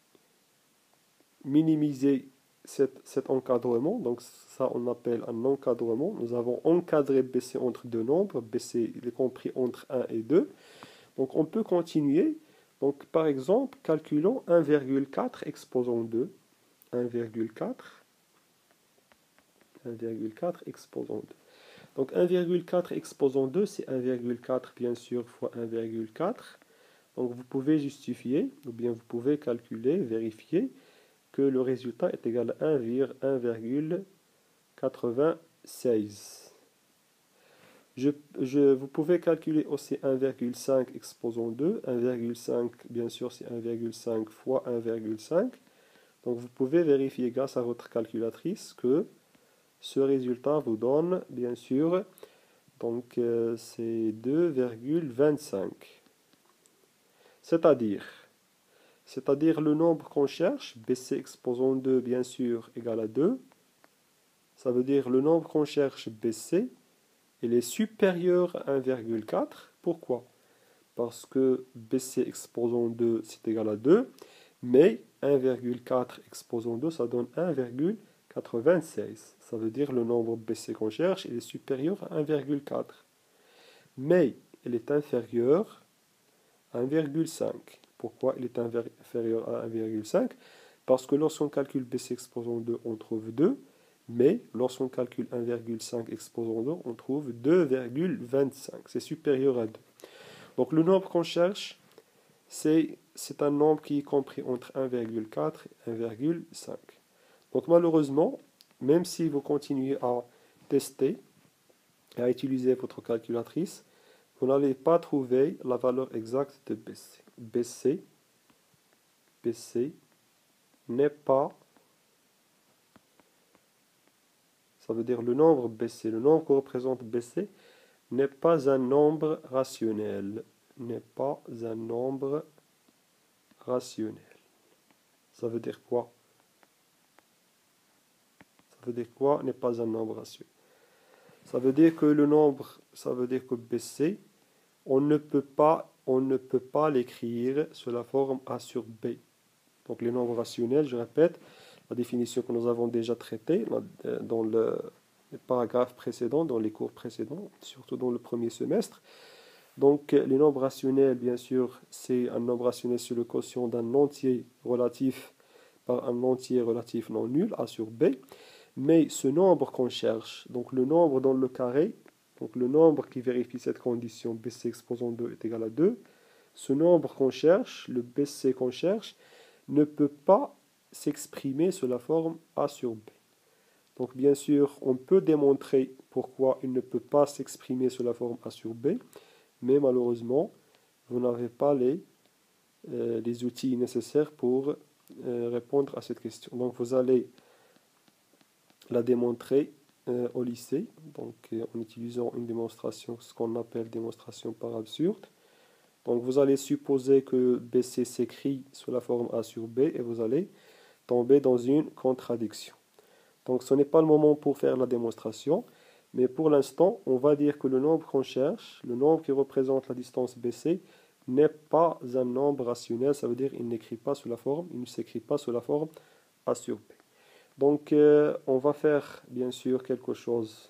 minimiser cet, cet encadrement, donc ça on appelle un encadrement. Nous avons encadré B C entre deux nombres, B C il est compris entre un et deux. Donc on peut continuer. Donc par exemple, calculons un virgule quatre exposant deux. un virgule quatre. un virgule quatre exposant deux. Donc un virgule quatre exposant deux, c'est un virgule quatre bien sûr fois un virgule quatre. Donc vous pouvez justifier, ou bien vous pouvez calculer, vérifier que le résultat est égal à un virgule quatre-vingt-seize. Je, je, vous pouvez calculer aussi un virgule cinq exposant deux. un virgule cinq, bien sûr, c'est un virgule cinq fois un virgule cinq. Donc vous pouvez vérifier grâce à votre calculatrice que ce résultat vous donne, bien sûr, donc euh, c'est deux virgule vingt-cinq. C'est-à-dire, c'est-à-dire le nombre qu'on cherche, B C exposant deux, bien sûr, égale à deux. Ça veut dire le nombre qu'on cherche, B C, il est supérieur à un virgule quatre. Pourquoi? Parce que B C exposant deux, c'est égal à deux, mais un virgule quatre exposant deux, ça donne un virgule quatre-vingt-seize. Ça veut dire le nombre B C qu'on cherche, il est supérieur à un virgule quatre. Mais il est inférieur à un virgule cinq. Pourquoi il est inférieur à un virgule cinq? Parce que lorsqu'on calcule B C exposant deux, on trouve deux. Mais lorsqu'on calcule un virgule cinq exposant deux, on trouve deux virgule vingt-cinq. C'est supérieur à deux. Donc le nombre qu'on cherche, c'est un nombre qui est compris entre un virgule quatre et un virgule cinq. Donc malheureusement, même si vous continuez à tester et à utiliser votre calculatrice, vous n'allez pas trouver la valeur exacte de B C. B C, B C n'est pas, ça veut dire le nombre B C, le nombre que représente B C n'est pas un nombre rationnel, n'est pas un nombre rationnel. Ça veut dire quoi? Ça veut dire quoi n'est pas un nombre rationnel? Ça veut dire que le nombre, ça veut dire que B C, on ne peut pas, on ne peut pas l'écrire sous la forme A sur B. Donc les nombres rationnels, je répète, la définition que nous avons déjà traitée dans le paragraphe précédent, dans les cours précédents, surtout dans le premier semestre. Donc les nombres rationnels, bien sûr, c'est un nombre rationnel sur le quotient d'un entier relatif par un entier relatif non nul, A sur B. Mais ce nombre qu'on cherche, donc le nombre dans le carré, donc le nombre qui vérifie cette condition B C exposant deux est égal à deux, ce nombre qu'on cherche, le B C qu'on cherche, ne peut pas s'exprimer sous la forme A sur B. Donc bien sûr, on peut démontrer pourquoi il ne peut pas s'exprimer sous la forme A sur B, mais malheureusement, vous n'avez pas les, euh, les outils nécessaires pour euh, répondre à cette question. Donc vous allez la démontrer euh, au lycée, donc euh, en utilisant une démonstration, ce qu'on appelle démonstration par absurde. Donc vous allez supposer que B C s'écrit sous la forme A sur B et vous allez tomber dans une contradiction. Donc ce n'est pas le moment pour faire la démonstration, mais pour l'instant, on va dire que le nombre qu'on cherche, le nombre qui représente la distance B C, n'est pas un nombre rationnel, ça veut dire qu'il n'écrit pas sous la forme, il ne s'écrit pas sous la forme A sur B. Donc euh, on va faire bien sûr quelque chose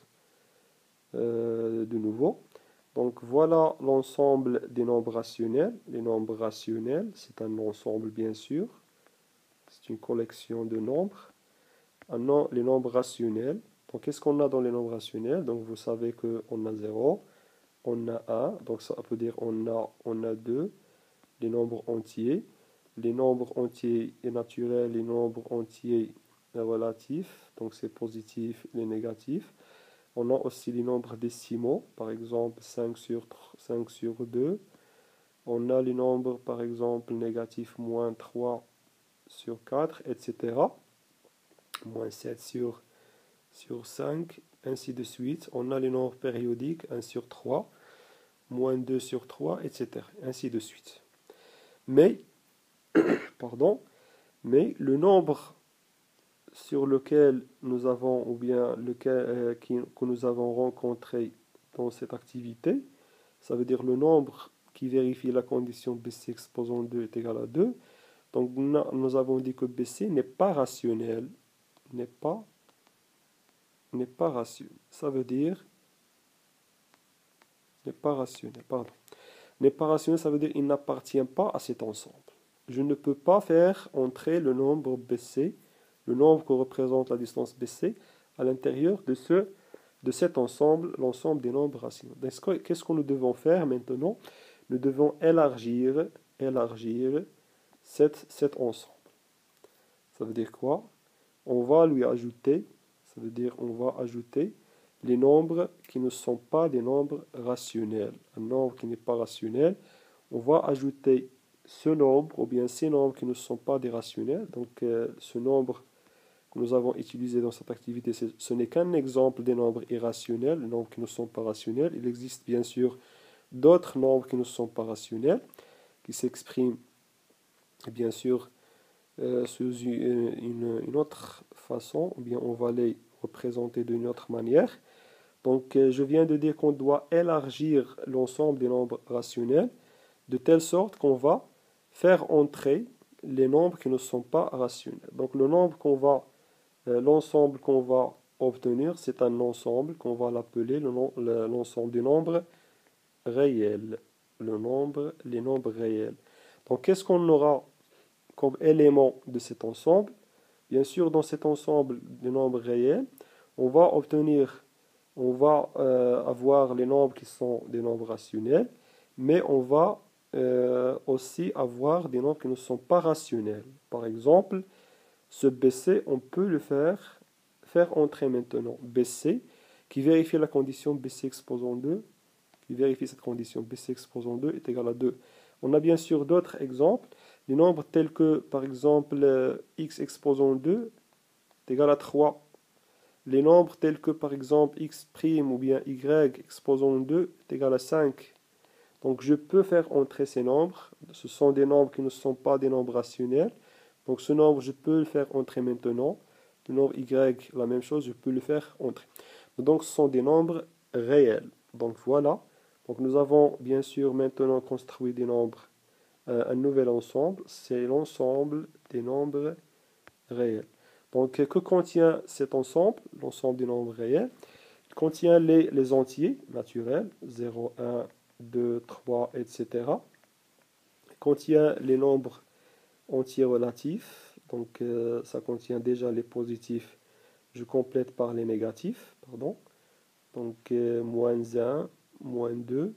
euh, de nouveau. Donc voilà l'ensemble des nombres rationnels. Les nombres rationnels, c'est un ensemble bien sûr. C'est une collection de nombres. Un, les nombres rationnels. Donc qu'est-ce qu'on a dans les nombres rationnels? Donc vous savez qu'on a zéro, on a un, donc ça veut dire on a, on a deux, les nombres entiers. Les nombres entiers et naturels, les nombres entiers relatifs, donc c'est positif et négatif. On a aussi les nombres décimaux, par exemple cinq sur deux. On a les nombres, par exemple, négatifs moins trois sur quatre, et cetera. Moins sept sur, sur cinq, ainsi de suite. On a les nombres périodiques, un sur trois, moins deux sur trois, et cetera. Ainsi de suite. Mais, pardon, mais le nombre sur lequel nous avons, ou bien lequel, euh, qui, que nous avons rencontré dans cette activité, ça veut dire le nombre qui vérifie la condition B C exposant deux est égal à deux. Donc nous avons dit que B C n'est pas rationnel, n'est pas, n'est pas rationnel. Ça veut dire, n'est pas rationnel, pardon. N'est pas rationnel, ça veut dire il n'appartient pas à cet ensemble. Je ne peux pas faire entrer le nombre B C, le nombre que représente la distance B C, à l'intérieur de, ce, de cet ensemble, l'ensemble des nombres rationnels. Qu'est-ce que nous devons faire maintenant? Nous devons élargir, élargir cet, cet ensemble. Ça veut dire quoi? On va lui ajouter, ça veut dire on va ajouter les nombres qui ne sont pas des nombres rationnels. Un nombre qui n'est pas rationnel, on va ajouter ce nombre, ou bien ces nombres qui ne sont pas des rationnels. Donc euh, ce nombre que nous avons utilisé dans cette activité, ce n'est qu'un exemple des nombres irrationnels, les nombres qui ne sont pas rationnels. Il existe bien sûr d'autres nombres qui ne sont pas rationnels, qui s'expriment bien sûr euh, sous une, une, une autre façon, ou bien on va les représenter d'une autre manière. Donc euh, je viens de dire qu'on doit élargir l'ensemble des nombres rationnels de telle sorte qu'on va faire entrer les nombres qui ne sont pas rationnels. Donc le nombre qu'on va, euh, l'ensemble qu'on va obtenir, c'est un ensemble qu'on va l'appeler l'ensemble des nombres réels. Le nombre, les nombres réels. Donc qu'est-ce qu'on aura comme élément de cet ensemble? Bien sûr, dans cet ensemble de nombres réels, on va obtenir, on va euh, avoir les nombres qui sont des nombres rationnels, mais on va euh, aussi avoir des nombres qui ne sont pas rationnels. Par exemple, ce B C, on peut le faire, faire entrer maintenant B C, qui vérifie la condition B C exposant deux, qui vérifie cette condition B C exposant deux est égal à deux. On a bien sûr d'autres exemples, des nombres tels que, par exemple, euh, x exposant deux est égal à trois. Les nombres tels que, par exemple, x' ou bien y exposant deux est égal à cinq. Donc, je peux faire entrer ces nombres. Ce sont des nombres qui ne sont pas des nombres rationnels. Donc, ce nombre, je peux le faire entrer maintenant. Le nombre y, la même chose, je peux le faire entrer. Donc, ce sont des nombres réels. Donc, voilà. Donc, nous avons bien sûr maintenant construit des nombres, euh, un nouvel ensemble. C'est l'ensemble des nombres réels. Donc, que contient cet ensemble? L'ensemble des nombres réels. Il contient les, les entiers naturels, zéro, un, deux, trois, et cetera. Il contient les nombres entiers relatifs. Donc, euh, ça contient déjà les positifs. Je complète par les négatifs. Pardon. Donc, euh, moins un, moins deux,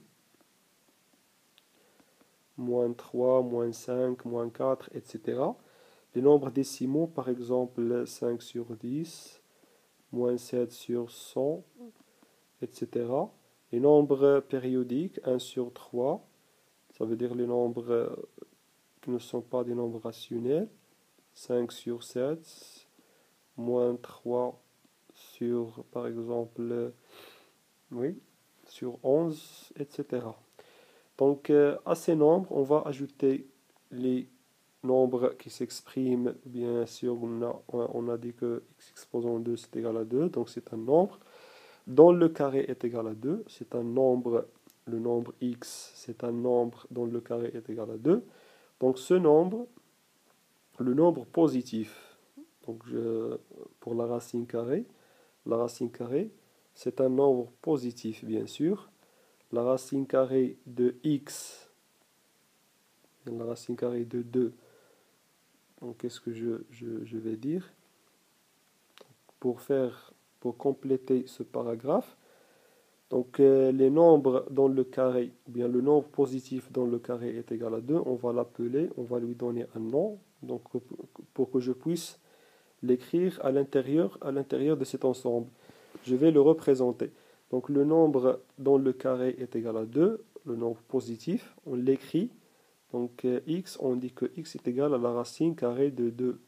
moins trois, moins cinq, moins quatre, et cetera. Les nombres décimaux, par exemple, cinq sur dix, moins sept sur cent, et cetera. Les nombres périodiques, un sur trois, ça veut dire les nombres qui ne sont pas des nombres rationnels, cinq sur sept, moins trois sur, par exemple, oui, sur onze, et cetera. Donc, euh, à ces nombres, on va ajouter les nombres qui s'expriment, bien sûr, on a, on a dit que x exposant deux, c'est égal à deux, donc c'est un nombre. Dont le carré est égal à deux, c'est un nombre, le nombre x, c'est un nombre dont le carré est égal à deux. Donc ce nombre, le nombre positif, donc je, pour la racine carrée, la racine carrée, c'est un nombre positif, bien sûr. La racine carrée de x, la racine carrée de deux, donc qu'est-ce que je, je, je vais dire? Pour faire, pour compléter ce paragraphe, donc euh, les nombres dans le carré, ou bien le nombre positif dans le carré est égal à deux, on va l'appeler, on va lui donner un nom, donc pour que je puisse l'écrire à l'intérieur, à l'intérieur de cet ensemble. Je vais le représenter. Donc le nombre dans le carré est égal à deux, le nombre positif, on l'écrit. Donc euh, x, on dit que x est égal à la racine carrée de deux.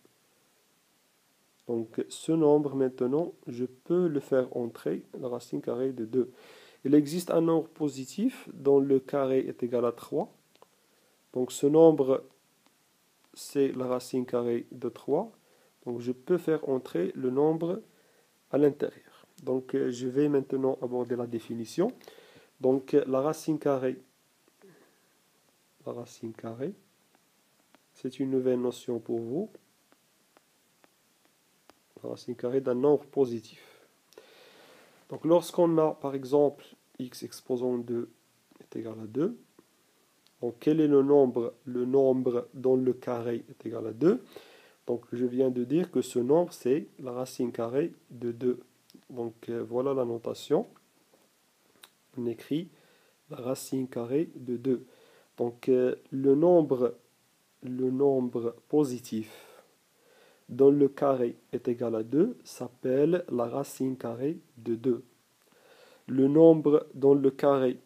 Donc ce nombre maintenant, je peux le faire entrer, la racine carrée de deux. Il existe un nombre positif dont le carré est égal à trois. Donc ce nombre, c'est la racine carrée de trois. Donc je peux faire entrer le nombre à l'intérieur. Donc je vais maintenant aborder la définition. Donc la racine carrée, la racine carrée, c'est une nouvelle notion pour vous. La racine carrée d'un nombre positif. Donc lorsqu'on a par exemple x exposant deux est égal à deux, donc quel est le nombre? Le nombre dont le carré est égal à deux. Donc je viens de dire que ce nombre c'est la racine carrée de deux. Donc euh, voilà la notation. On écrit la racine carrée de deux. Donc euh, le nombre, le nombre positif dont le carré est égal à deux s'appelle la racine carrée de deux. Le nombre dont le carré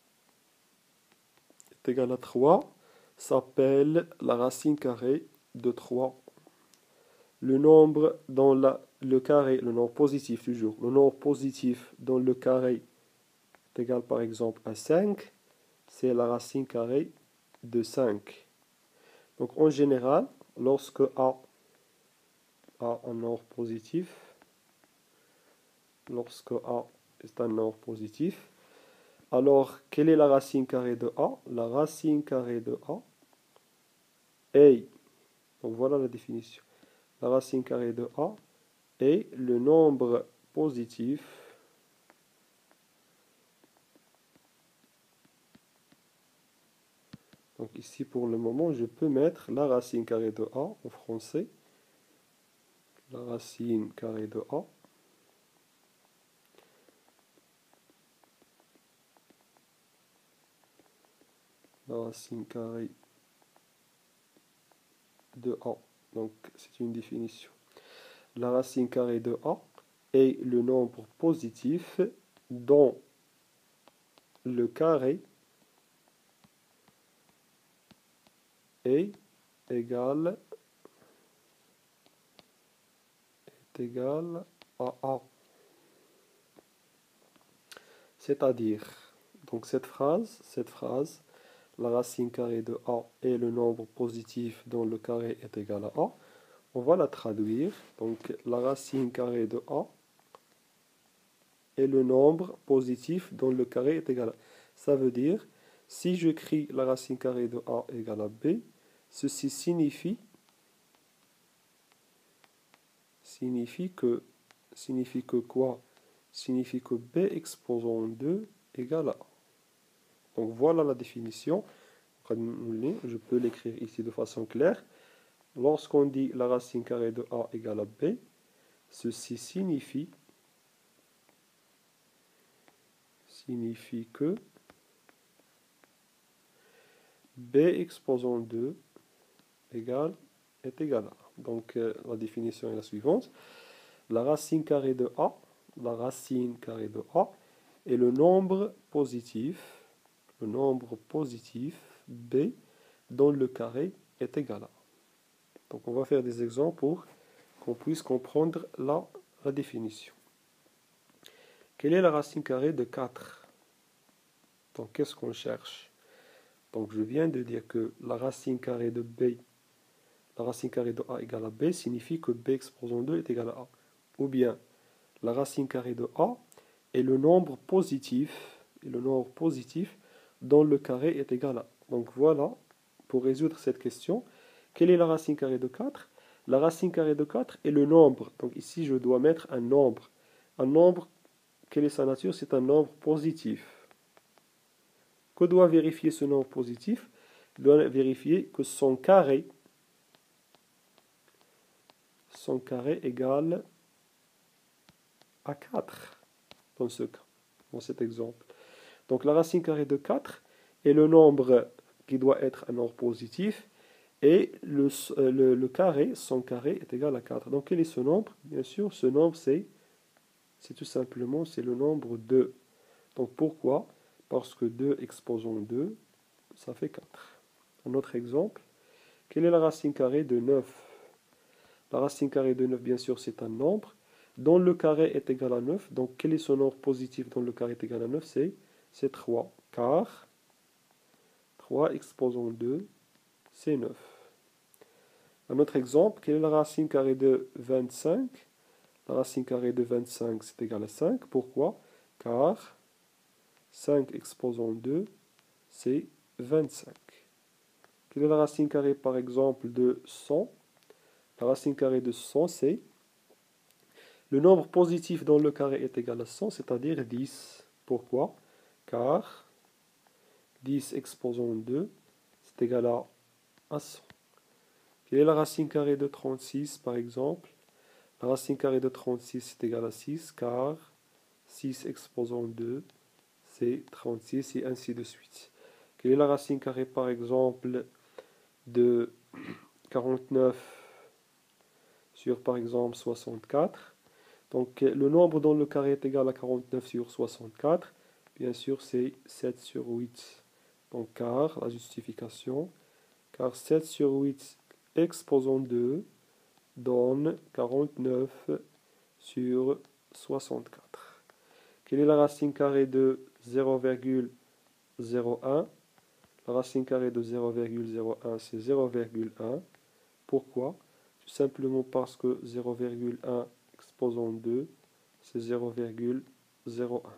est égal à trois s'appelle la racine carrée de trois. Le nombre dans la, le carré, le nombre positif toujours, le nombre positif dans le carré est égal par exemple à cinq, c'est la racine carrée de cinq. Donc en général, lorsque A a un nombre positif, lorsque A est un nombre positif, alors quelle est la racine carrée de A? La racine carrée de A est, donc voilà la définition, la racine carrée de A est le nombre positif donc ici pour le moment je peux mettre la racine carrée de A en français, la racine carrée de A la racine carrée de A. Donc c'est une définition. La racine carrée de A est le nombre positif dont le carré est égal, est égal à A. C'est-à-dire, donc cette phrase, cette phrase, la racine carrée de A est le nombre positif dont le carré est égal à A. On va la traduire. Donc la racine carrée de A est le nombre positif dont le carré est égal à A. Ça veut dire, si j'écris la racine carrée de A égale à B, ceci signifie, signifie que, signifie que quoi? Signifie que B exposant deux égale à A. Donc voilà la définition. Je peux l'écrire ici de façon claire. Lorsqu'on dit la racine carrée de A égale à B, ceci signifie, signifie que B exposant deux égale, est égal à A. Donc euh, la définition est la suivante. La racine carrée de A, la racine carrée de A est le nombre positif, le nombre positif B dont le carré est égal à A. Donc on va faire des exemples pour qu'on puisse comprendre la, la définition. Quelle est la racine carrée de quatre? Donc qu'est-ce qu'on cherche? Donc je viens de dire que la racine carrée de B, la racine carrée de A égale à B, signifie que B exposant deux est égal à A. Ou bien, la racine carrée de A est le nombre positif, est le nombre positif dont le carré est égal à A. Donc voilà, pour résoudre cette question, quelle est la racine carrée de quatre? La racine carrée de quatre est le nombre. Donc ici, je dois mettre un nombre. Un nombre, quelle est sa nature? C'est un nombre positif. Que doit vérifier ce nombre positif? Il doit vérifier que son carré, son carré égale à quatre, dans ce cas, dans cet exemple. Donc la racine carrée de quatre est le nombre qui doit être un nombre positif, et le, le, le carré, son carré est égal à quatre. Donc quel est ce nombre? Bien sûr, ce nombre c'est, c'est tout simplement c'est le nombre deux. Donc pourquoi? Parce que deux exposant deux, ça fait quatre. Un autre exemple, quelle est la racine carrée de neuf? La racine carrée de neuf, bien sûr, c'est un nombre dont le carré est égal à neuf. Donc quel est son nombre positif dont le carré est égal à neuf? C'est trois, car trois exposant deux, c'est neuf. Un autre exemple, quelle est la racine carrée de vingt-cinq? La racine carrée de vingt-cinq, c'est égal à cinq. Pourquoi? Car cinq exposant deux, c'est vingt-cinq. Quelle est la racine carrée, par exemple, de cent? La racine carrée de cent, c'est le nombre positif dont le carré est égal à cent, c'est-à-dire dix. Pourquoi? Car dix exposant deux, c'est égal à, à cent. Quelle est la racine carrée de trente-six, par exemple? La racine carrée de trente-six, c'est égal à six, car six exposant deux, c'est trente-six, et ainsi de suite. Quelle est la racine carrée, par exemple, de quarante-neuf sur, par exemple, soixante-quatre? Donc, le nombre dont le carré est égal à quarante-neuf sur soixante-quatre, bien sûr, c'est sept sur huit. Donc, car, la justification, car sept sur huit exposant deux donne quarante-neuf sur soixante-quatre. Quelle est la racine carrée de zéro virgule zéro un? La racine carrée de zéro virgule zéro un, c'est zéro virgule un. Pourquoi? Tout simplement parce que zéro virgule un exposant deux, c'est zéro virgule zéro un.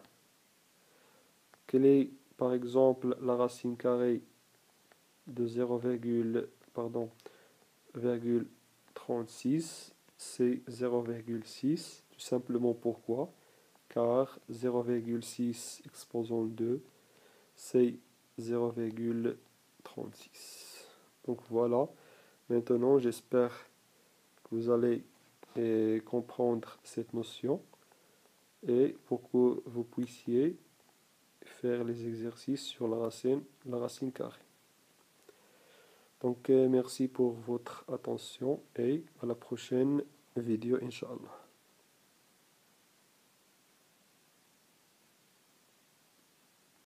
Quelle est, par exemple, la racine carrée de zéro, pardon, virgule trente-six? C'est zéro virgule six. Tout simplement pourquoi? Car zéro virgule six exposant deux, c'est zéro virgule trente-six. Donc voilà. Maintenant, j'espère que vous allez eh, comprendre cette notion, et pour que vous puissiez faire les exercices sur la racine, la racine carrée. Donc, euh, merci pour votre attention et à la prochaine vidéo, Inch'Allah.